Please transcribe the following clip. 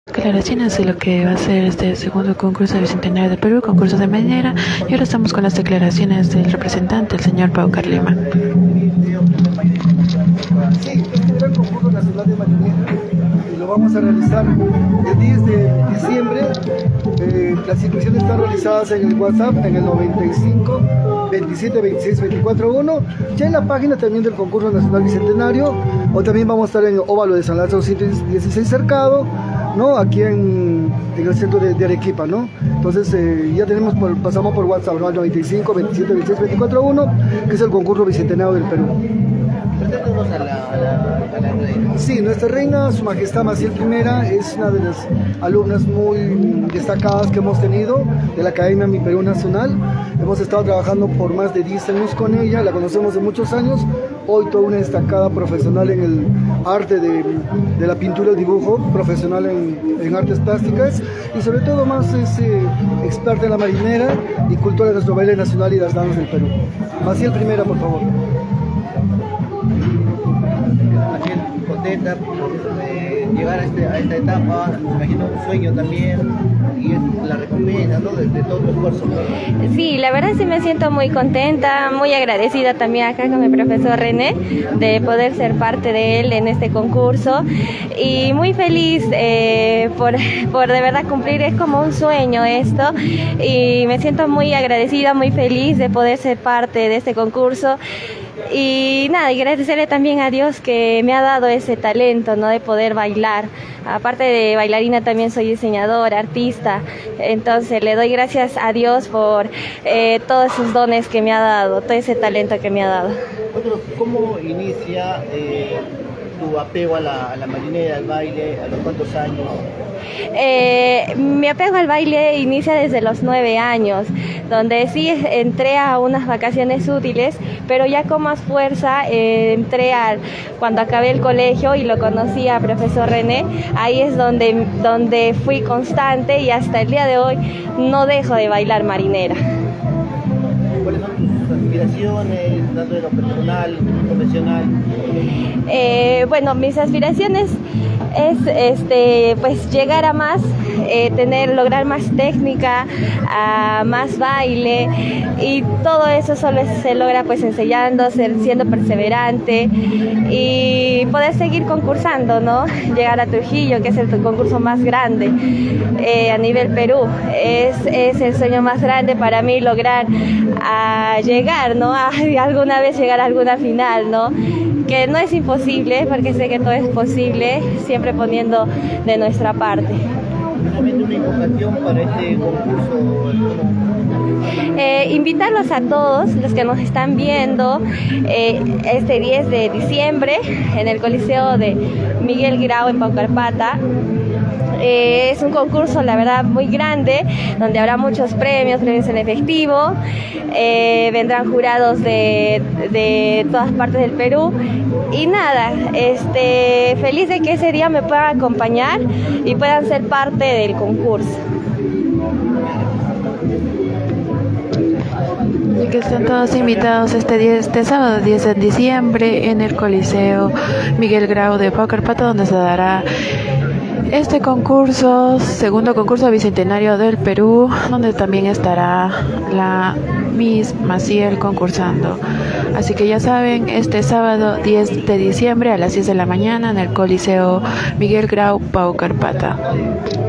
Declaraciones de lo que va a ser este segundo concurso del Bicentenario de Perú, concurso de marinera, y ahora estamos con las declaraciones del representante, el señor Paucar Lima. Sí, este era el concurso nacional de marinera y lo vamos a realizar el 10 de diciembre. Las inscripciones están realizadas en el WhatsApp en el 95 27 26 24 1, ya en la página también del concurso nacional bicentenario, o también vamos a estar en Óvalo de San Lázaro 116 Cercado, ¿no? Aquí en el centro de Arequipa, ¿no? Entonces ya pasamos por WhatsApp, ¿no? Al 95 27 26 24 1, que es el concurso bicentenario del Perú. Preséntanos a la reina. Sí, nuestra reina, Su Majestad Maciel I, es una de las alumnas muy destacadas que hemos tenido de la Academia Mi Perú Nacional. Hemos estado trabajando por más de 10 años con ella, la conocemos de muchos años. Hoy toda una destacada profesional en el arte de la pintura y dibujo, profesional en artes plásticas, y sobre todo más es experta en la marinera y cultura de nuestro baile nacional y las danzas del Perú. Maciel I, por favor. Contenta de llegar a esta etapa, me imagino un sueño también, y es la recompensa, ¿no? de todo tu esfuerzo. Sí, la verdad sí me siento muy contenta, muy agradecida también acá con mi profesor René de poder ser parte de él en este concurso, y muy feliz por de verdad cumplir, es como un sueño esto, y me siento muy agradecida, muy feliz de poder ser parte de este concurso. Y nada, y agradecerle también a Dios que me ha dado ese talento, ¿no? De poder bailar. Aparte de bailarina también soy diseñadora, artista, entonces le doy gracias a Dios por todos esos dones que me ha dado, todo ese talento que me ha dado. ¿Cómo inicia tu apego a la marinera, al baile, a los cuántos años? Mi apego al baile inicia desde los 9 años, donde sí entré a unas vacaciones útiles, pero ya con más fuerza entré cuando acabé el colegio y lo conocí a profesor René. Ahí es donde fui constante, y hasta el día de hoy no dejo de bailar marinera. ¿Cuáles son tus aspiraciones, tanto de lo personal, profesional? Bueno, mis aspiraciones es pues llegar a más, lograr más técnica, más baile, y todo eso solo se logra pues enseñando, siendo perseverante y poder seguir concursando, ¿no? Llegar a Trujillo, que es el concurso más grande a nivel Perú. Es el sueño más grande para mí, lograr llegar, ¿no? Alguna vez llegar a alguna final, ¿no? Que no es imposible, porque sé que todo es posible, siempre poniendo de nuestra parte. ¿Finalmente una invocación para este concurso? Invitarlos a todos los que nos están viendo este 10 de diciembre en el Coliseo de Miguel Grau en Paucarpata. Es un concurso, la verdad, muy grande, donde habrá muchos premios en efectivo. Vendrán jurados de todas partes del Perú. Y nada, feliz de que ese día me puedan acompañar y puedan ser parte del concurso. Y que están todos invitados este sábado 10 de diciembre en el Coliseo Miguel Grau de Paucarpata, donde se dará este concurso, segundo concurso bicentenario del Perú, donde también estará la Miss Maciel concursando. Así que ya saben, este sábado 10 de diciembre a las 10 de la mañana en el Coliseo Miguel Grau, Paucarpata.